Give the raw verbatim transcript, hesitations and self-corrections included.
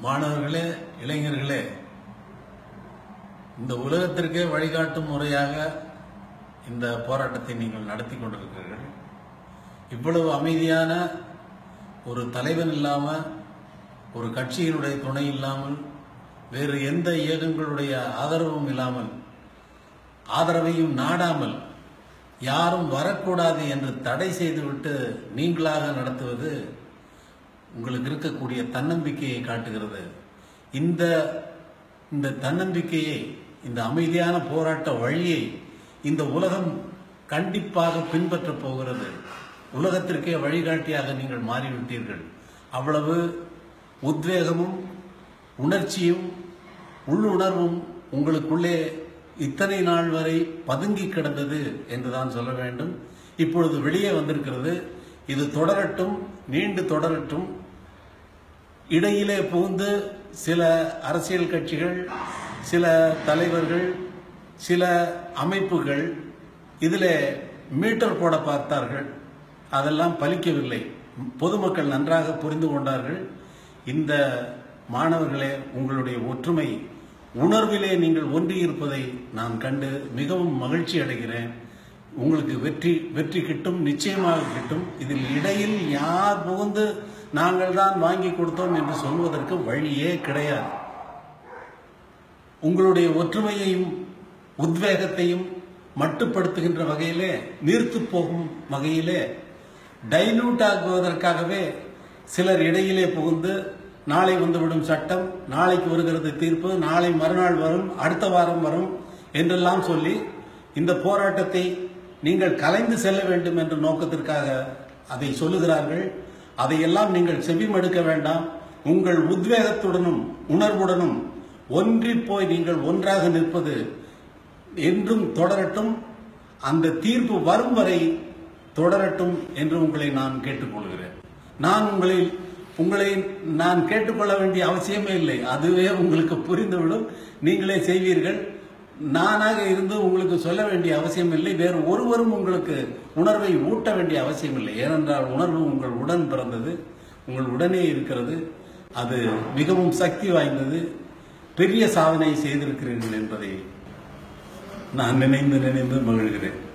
மாணவர்களே, இளைஞர்களே, இந்த உலகத்திற்கே வழிகாட்டும் முறையாக இந்த போராட்டத்தை நீங்கள் நடத்தி கொண்டிருக்கிறீர்கள். இவ்வளவு அமைதியான ஒரு தலைவன் இல்லாமல், ஒரு கட்சியினுடைய துணை இல்லாமல், வேறு எந்த இயக்கங்களுடைய ஆதரவும் இல்லாமல், ஆதரவையும் நாடாமல், யாரும் வரக்கூடாது என்று தடை செய்துவிட்டு நீங்களாக நடத்துவது உங்களுக்கு இருக்கக்கூடிய தன்னம்பிக்கையை காட்டுகிறது. இந்த இந்த தன்னம்பிக்கையை, இந்த அமைதியான போராட்ட வழியை இந்த உலகம் கண்டிப்பாக பின்பற்றப் போகிறது. உலகத்திற்கே வழிகாட்டியாக நீங்கள் மாறிவிட்டீர்கள். அவ்வளவு உத்வேகமும் உணர்ச்சியும் உள்ளுணர்வும் உங்களுக்குள்ளே இத்தனை நாள் வரை பதுங்கி கிடந்தது என்றுதான் சொல்ல வேண்டும். இப்பொழுது வெளியே வந்திருக்கிறது. இது தொடரட்டும், நீண்டு தொடரட்டும். இடையிலே புகுந்து சில அரசியல் கட்சிகள், சில தலைவர்கள், சில அமைப்புகள் இதில் மீட்டர் போட பார்த்தார்கள். அதெல்லாம் பலிக்கவில்லை. பொதுமக்கள் நன்றாக புரிந்து கொண்டார்கள். இந்த மாணவர்களே, உங்களுடைய ஒற்றுமை உணர்விலே நீங்கள் ஒன்றியிருப்பதை நான் கண்டு மிகவும் மகிழ்ச்சி அடைகிறேன். உங்களுக்கு வெற்றி வெற்றி கிட்டும், நிச்சயமாக கிட்டும். இதில் இடையில் யார் புகுந்து நாங்கள் தான் வாங்கி கொடுத்தோம் என்று சொல்வதற்கு வழியே கிடையாது. உங்களுடைய ஒற்றுமையையும் உத்வேகத்தையும் மட்டுப்படுத்துகின்ற வகையிலே, நீர்த்து போகும் வகையிலே, டைலூட் ஆகுவதற்காகவே சிலர் இடையிலே புகுந்து நாளை வந்துவிடும் சட்டம், நாளைக்கு வருகிறது தீர்ப்பு, நாளை மறுநாள் வரும், அடுத்த வாரம் வரும் என்றெல்லாம் சொல்லி இந்த போராட்டத்தை நீங்கள் கலைந்து செல்ல வேண்டும் என்ற நோக்கத்திற்காக அதை சொல்லுகிறார்கள். அதையெல்லாம் நீங்கள் செவிமடுக்க வேண்டாம். உங்கள் உத்வேகத்துடனும் உணர்வுடனும் ஒன்றி போய் நீங்கள் ஒன்றாக நிற்பது என்றும் தொடரட்டும். அந்த தீர்ப்பு வரும் வரை தொடரட்டும் என்று உங்களை நான் கேட்டுக்கொள்கிறேன். நான் உங்களை உங்களை நான் கேட்டுக்கொள்ள வேண்டிய அவசியமே இல்லை. அதுவே உங்களுக்கு புரிந்துவிடும், நீங்களே செய்வீர்கள். நானாக இருந்து உங்களுக்கு சொல்ல வேண்டிய அவசியம் இல்லை. வேறு ஒருவரும் உங்களுக்கு உணர்வை ஊட்ட வேண்டிய அவசியம் இல்லை. ஏனென்றால் உணர்வு உங்கள் உடன் பிறந்தது, உங்கள் உடனே இருக்கிறது. அது மிகவும் சக்தி வாய்ந்தது. பெரிய சாதனை செய்திருக்கிறீர்கள் என்பதை நான் நினைந்து நினைந்து மகிழ்கிறேன்.